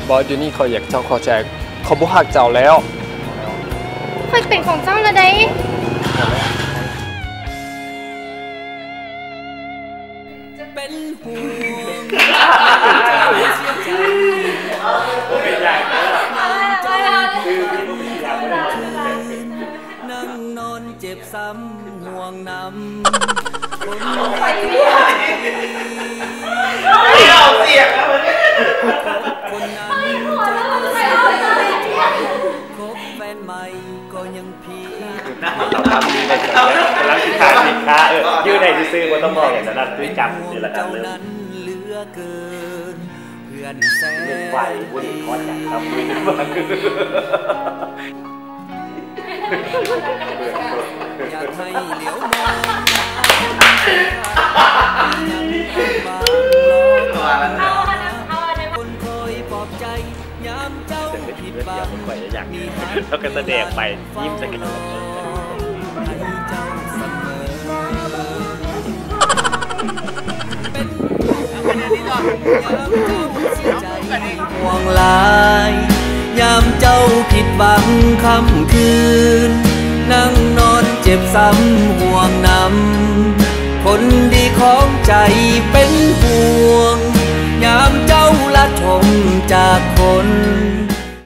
บอสอยู่นี่เขาอยากเจ้าขอแจกเขาบุหักเจ้าแล้วค่อยเป็นของเจ้าละได้จะเป็นห่วงนั่งนอนเจ็บซ้ำห่วงน้ำคนไปเอาเสียงแล้วคนนั้นคบแฟนใหม่ก็ยังพีเราทำดีในสังคมร้านสินค้ายืดในซื้อว่าต้องมองอย่างนั้นคือจับนี่แหละครับเรื่องเหลือเกินเพื่อนแสนไฟวุ่นคอจัดครับวุ่นมากอยากให้เหลียวมองคนคอยปลอบใจยามเจ้าผิดบ้างมีแล้วก็แสดงไปยิ้มสักกันให้เจ้าเสมอเป็นยามเจ้าเสียใจห่วงลายยามเจ้าผิดบังค่ำคืนนั่งนอนเจ็บซ้ำห่วงน้ำคนดีของใจเป็นห่วงยามเจ้าละทมจากคน